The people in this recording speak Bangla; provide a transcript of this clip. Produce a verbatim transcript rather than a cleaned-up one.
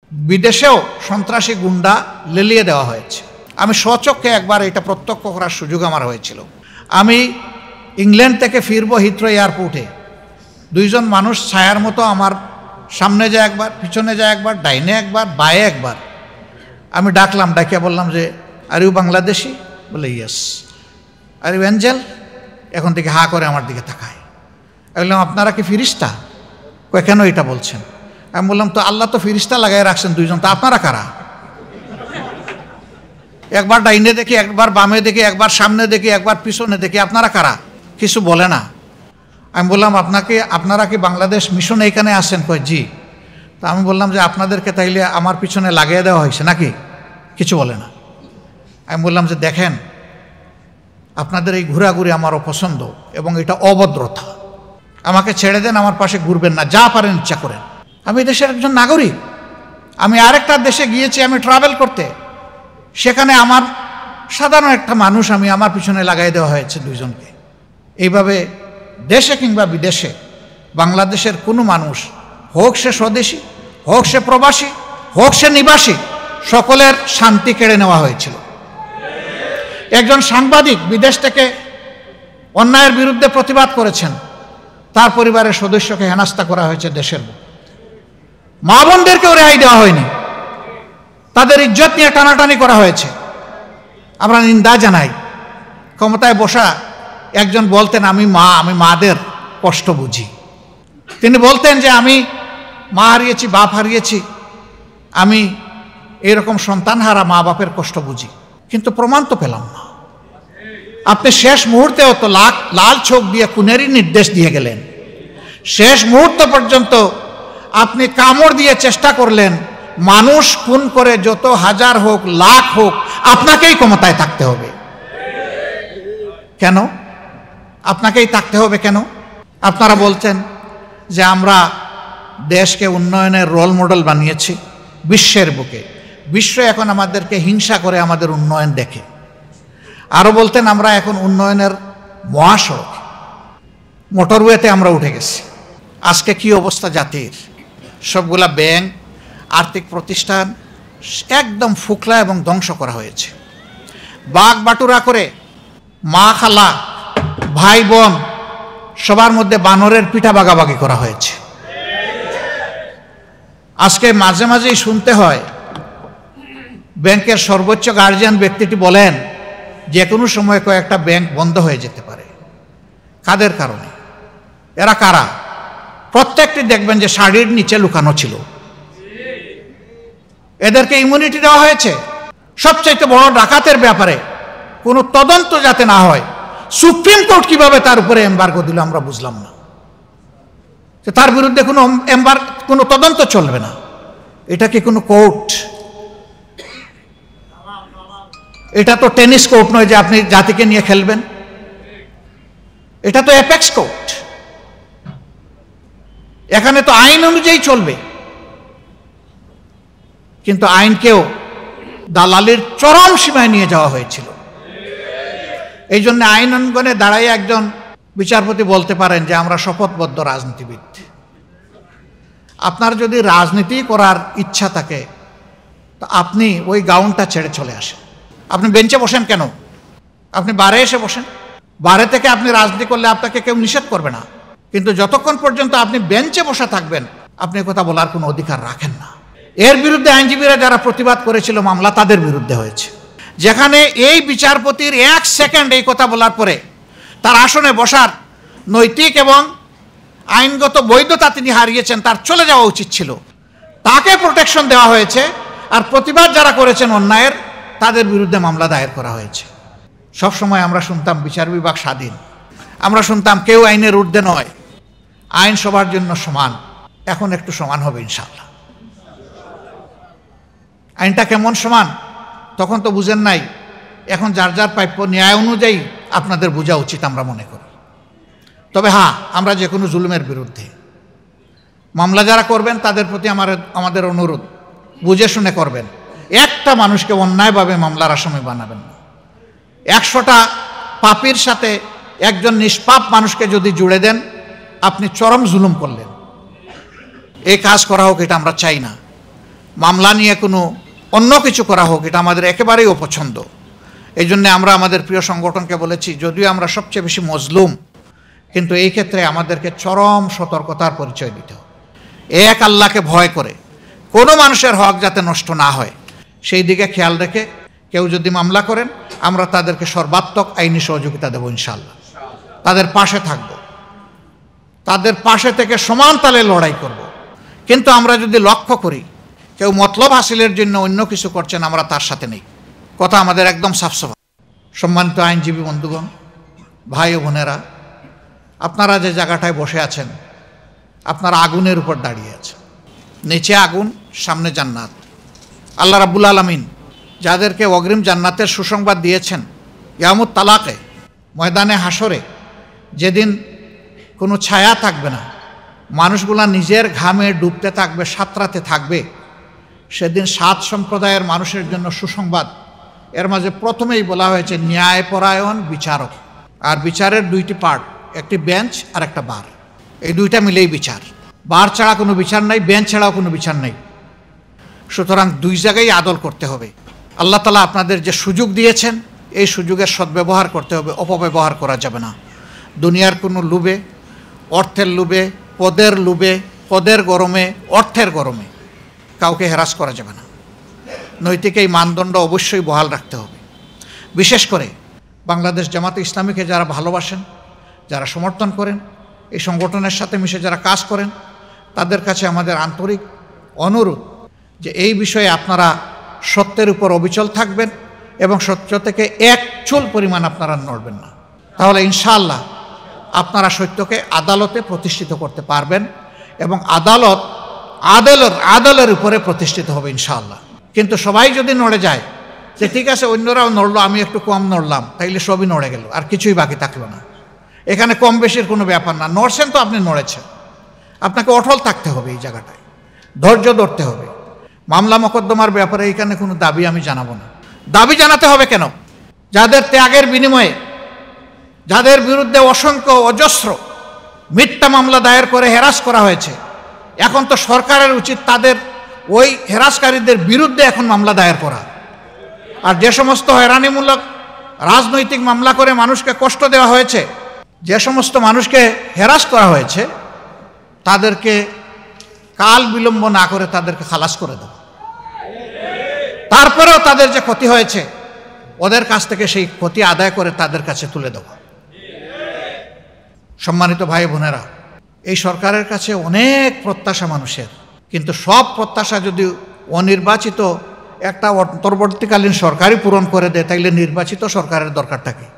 বিদেশেও সন্ত্রাসী গুন্ডা লেলিয়ে দেওয়া হয়েছে। আমি স্বচক্ষে একবার এটা প্রত্যক্ষ করার সুযোগ আমার হয়েছিল। আমি ইংল্যান্ড থেকে ফিরবো হিথ্রো এয়ারপোর্টে, দুইজন মানুষ ছায়ার মতো আমার সামনে যায় একবার, পিছনে যায় একবার, ডাইনে একবার, বায়ে একবার। আমি ডাকলাম, ডাকিয়া বললাম যে আর ইউ বাংলাদেশি? বলে ইয়েস। Are you Angel? এখন থেকে হা করে আমার দিকে তাকায়। আমি বললাম আপনারা কি ফিরিস্তা? কয় কেন এটা বলছেন? আমি বললাম তো আল্লাহ তো ফিরিস্তা লাগাই রাখছেন দুইজন, তা আপনারা কারা? একবার ডাইনে দেখি, একবার বামে দেখি, একবার সামনে দেখি, একবার পিছনে দেখি, আপনারা কারা? কিছু বলে না। আমি বললাম আপনাকে আপনারা কি বাংলাদেশ মিশনে এখানে আসেন? কয় জি। তা আমি বললাম যে আপনাদেরকে তাইলে আমার পিছনে লাগিয়ে দেওয়া হয়েছে নাকি? কিছু বলে না। আমি বললাম যে দেখেন, আপনাদের এই ঘোরাঘুরি আমার অপছন্দ এবং এটা অভদ্রতা। আমাকে ছেড়ে দেন, আমার পাশে ঘুরবেন না, যা পারেন ইচ্ছা করেন। আমি দেশের একজন নাগরিক। আমি আরেকটা দেশে গিয়েছি আমি ট্রাভেল করতে, সেখানে আমার সাধারণ একটা মানুষ আমি আমার পিছনে লাগাই দেওয়া হয়েছে দুইজনকে। এইভাবে দেশে কিংবা বিদেশে বাংলাদেশের কোনো মানুষ, হোক সে স্বদেশী, হোক সে প্রবাসী, হোক সে নিবাসী, সকলের শান্তি কেড়ে নেওয়া হয়েছিল। একজন সাংবাদিক বিদেশ থেকে অন্যায়ের বিরুদ্ধে প্রতিবাদ করেছেন, তার পরিবারের সদস্যকে হেনস্থা করা হয়েছে দেশের। মা বোনদেরকেও রেহাই দেওয়া হয়নি, তাদের ইজ্জত নিয়ে টানাটানি করা হয়েছে। আমরা নিন্দা জানাই। ক্ষমতায় বসা একজন বলতেন আমি মা, আমি মাদের কষ্ট বুঝি। তিনি বলতেন যে আমি মা হারিয়েছি, বাপ হারিয়েছি, আমি এরকম সন্তান হারা মা বাপের কষ্ট বুঝি, কিন্তু প্রমাণ তো পেলাম না। আপনি শেষ মুহূর্তেও তো লাখ লাল চোখ দিয়ে খুনেরই নির্দেশ দিয়ে গেলেন। শেষ মুহূর্ত পর্যন্ত আপনি কামড় দিয়ে চেষ্টা করলেন মানুষ খুন করে যত হাজার হোক, লাখ হোক, আপনাকেই ক্ষমতায় থাকতে হবে। কেন আপনাকেই থাকতে হবে? কেন? আপনারা বলছেন যে আমরা দেশকে উন্নয়নের রোল মডেল বানিয়েছি বিশ্বের বুকে, বিশ্ব এখন আমাদেরকে হিংসা করে আমাদের উন্নয়ন দেখে। আরও বলতেন আমরা এখন উন্নয়নের মহাসড়ক, মোটরওয়েতে আমরা উঠে গেছি। আজকে কি অবস্থা জাতির? সবগুলা ব্যাংক, আর্থিক প্রতিষ্ঠান একদম ফুকলা এবং ধ্বংস করা হয়েছে। বাঘ বাটুরা করে মা খালা ভাই বোন সবার মধ্যে বানরের পিঠা বাগাবাগি করা হয়েছে। আজকে মাঝে মাঝেই শুনতে হয় ব্যাংকের সর্বোচ্চ গার্জিয়ান ব্যক্তিটি বলেন যে কোনো সময় কয়েকটা ব্যাংক বন্ধ হয়ে যেতে পারে। কাদের কারণে? এরা কারা? প্রত্যেকটি দেখবেন যে শাড়ির নিচে লুকানো ছিল। এদেরকে ইমিউনিটি দেওয়া হয়েছে। সবচাইতে বড় ডাকাতের ব্যাপারে কোনো তদন্ত যাতে না হয়, সুপ্রিম কোর্ট কিভাবে তার উপরে এমবার্গো দিল আমরা বুঝলাম না। তার বিরুদ্ধে কোনো এমবার কোনো তদন্ত চলবে না। এটা কি কোনো কোর্ট? এটা তো টেনিস কোর্ট নয় যে আপনি জাতিকে নিয়ে খেলবেন। এটা তো অ্যাপেক্স কোর্ট। এখানে তো আইন অনুযায়ী চলবে, কিন্তু আইনকেও দালালির চরম সীমায় নিয়ে যাওয়া হয়েছিল। এই জন্য আইন অঙ্গনে দাঁড়াই একজন বিচারপতি বলতে পারেন যে আমরা শপথবদ্ধ রাজনীতিবিদ। আপনার যদি রাজনীতি করার ইচ্ছা থাকে তো আপনি ওই গাউনটা ছেড়ে চলে আসেন। আপনি বেঞ্চে বসেন কেন? আপনি বারে এসে বসেন। বারে থেকে আপনি রাজনীতি করলে আপনাকে কেউ নিষেধ করবে না, কিন্তু যতক্ষণ পর্যন্ত আপনি বেঞ্চে বসে থাকবেন আপনি কথা বলার কোনো অধিকার রাখেন না। এর বিরুদ্ধে আইনজীবীরা যারা প্রতিবাদ করেছিল মামলা তাদের বিরুদ্ধে হয়েছে। যেখানে এই বিচারপতির এক সেকেন্ড এই কথা বলার পরে তার আসনে বসার নৈতিক এবং আইনগত বৈধতা তিনি হারিয়েছেন, তার চলে যাওয়া উচিত ছিল। তাকে প্রোটেকশন দেওয়া হয়েছে, আর প্রতিবাদ যারা করেছেন অন্যায়ের তাদের বিরুদ্ধে মামলা দায়ের করা হয়েছে। সবসময় আমরা শুনতাম বিচার বিভাগ স্বাধীন, আমরা শুনতাম কেউ আইনের ঊর্ধ্বে নয়, আইন সবার জন্য সমান। এখন একটু সমান হবে ইনশাআল্লাহ। আইনটা কেমন সমান তখন তো বুঝেন নাই, এখন যার যার প্রাপ্য ন্যায় অনুযায়ী আপনাদের বোঝা উচিত আমরা মনে করি। তবে হ্যাঁ, আমরা যে কোনো জুলুমের বিরুদ্ধে। মামলা যারা করবেন তাদের প্রতি আমার আমাদের অনুরোধ, বুঝে শুনে করবেন। একটা মানুষকে অন্যায়ভাবে মামলার আসামি বানাবেন না। একশোটা পাপীর সাথে একজন নিষ্পাপ মানুষকে যদি জুড়ে দেন আপনি চরম জুলুম করলেন। এই কাজ করা হোক এটা আমরা চাই না। মামলা নিয়ে কোনো অন্য কিছু করা হোক, এটা আমাদের একেবারেই অপছন্দ। এই জন্যে আমরা আমাদের প্রিয় সংগঠনকে বলেছি, যদিও আমরা সবচেয়ে বেশি মজলুম, কিন্তু এই ক্ষেত্রে আমাদেরকে চরম সতর্কতার পরিচয় দিতে হবে। এক আল্লাহকে ভয় করে কোনো মানুষের হক যাতে নষ্ট না হয় সেই দিকে খেয়াল রেখে কেউ যদি মামলা করেন, আমরা তাদেরকে সর্বাত্মক আইনি সহযোগিতা দেব ইনশাআল্লাহ। তাদের পাশে থাকব, তাদের পাশে থেকে সমান তালে লড়াই করব। কিন্তু আমরা যদি লক্ষ্য করি কেউ মতলব হাসিলের জন্য অন্য কিছু করছেন, আমরা তার সাথে নেই। কথা আমাদের একদম সাফসাফা। সম্মানিত আইনজীবী বন্ধুগণ, ভাই ও বোনেরা, আপনারা যে জায়গাটায় বসে আছেন, আপনারা আগুনের উপর দাঁড়িয়ে আছেন। নিচে আগুন, সামনে জান্নাত। আল্লাহ রাব্বুল আলামিন যাদেরকে অগ্রিম জান্নাতের সুসংবাদ দিয়েছেন, ইয়ামুত তালাকে, ময়দানে হাসরে, যেদিন কোনো ছায়া থাকবে না, মানুষগুলা নিজের ঘামে ডুবতে থাকবে, সাঁতরাতে থাকবে, সেদিন সাত সম্প্রদায়ের মানুষের জন্য সুসংবাদ। এর মাঝে প্রথমেই বলা হয়েছে ন্যায়পরায়ণ বিচারক। আর বিচারের দুইটি পার্ট, একটি বেঞ্চ আর একটা বার। এই দুইটা মিলেই বিচার। বার ছাড়া কোনো বিচার নাই, বেঞ্চ ছাড়াও কোনো বিচার নেই। সুতরাং দুই জায়গায় আদল করতে হবে। আল্লাহ তাআলা আপনাদের যে সুযোগ দিয়েছেন, এই সুযোগের সদ্ব্যবহার করতে হবে, অপব্যবহার করা যাবে না। দুনিয়ার কোনো লোভে, অর্থের লোভে, পদের লোভে, পদের গরমে, অর্থের গরমে কাউকে হ্যারাস করা যাবে না। নৈতিক এই মানদণ্ড অবশ্যই বহাল রাখতে হবে। বিশেষ করে বাংলাদেশ জামাতে ইসলামীকে যারা ভালোবাসেন, যারা সমর্থন করেন, এই সংগঠনের সাথে মিশে যারা কাজ করেন, তাদের কাছে আমাদের আন্তরিক অনুরোধ যে এই বিষয়ে আপনারা সত্যের উপর অবিচল থাকবেন এবং সত্য থেকে এক চুল পরিমাণ আপনারা নড়বেন না। তাহলে ইনশাআল্লাহ আপনারা সত্যকে আদালতে প্রতিষ্ঠিত করতে পারবেন এবং আদালত আদালের আদালের উপরে প্রতিষ্ঠিত হবে ইনশাআল্লাহ। কিন্তু সবাই যদি নড়ে যায় যে ঠিক আছে অন্যরাও নড়লো, আমি একটু কম নড়লাম, তাইলে সবই নড়ে গেল, আর কিছুই বাকি থাকলো না। এখানে কম বেশির কোনো ব্যাপার না। নড়ছেন তো আপনি নড়েছেন, আপনাকে অটল থাকতে হবে এই জায়গাটায়, ধৈর্য ধরতে হবে। মামলা মোকদ্দমার ব্যাপারে এখানে কোনো দাবি আমি জানাবো না। দাবি জানাতে হবে কেন? যাদের ত্যাগের বিনিময়ে, যাদের বিরুদ্ধে অসংখ্য অজস্র মিথ্যা মামলা দায়ের করে হেরাস করা হয়েছে, এখন তো সরকারের উচিত তাদের ওই হেরাসকারীদের বিরুদ্ধে এখন মামলা দায়ের করা। আর যে সমস্ত হয়রানিমূলক রাজনৈতিক মামলা করে মানুষকে কষ্ট দেওয়া হয়েছে, যে সমস্ত মানুষকে হেরাস করা হয়েছে, তাদেরকে কাল বিলম্ব না করে তাদেরকে খালাস করে দেওয়া। তারপরেও তাদের যে ক্ষতি হয়েছে, ওদের কাছ থেকে সেই ক্ষতি আদায় করে তাদের কাছে তুলে দেওয়া। সম্মানিত ভাই বোনেরা, এই সরকারের কাছে অনেক প্রত্যাশা মানুষের, কিন্তু সব প্রত্যাশা যদি অনির্বাচিত একটা অন্তর্বর্তীকালীন সরকারই পূরণ করে দেয়, তাইলে নির্বাচিত সরকারের দরকারটা কি?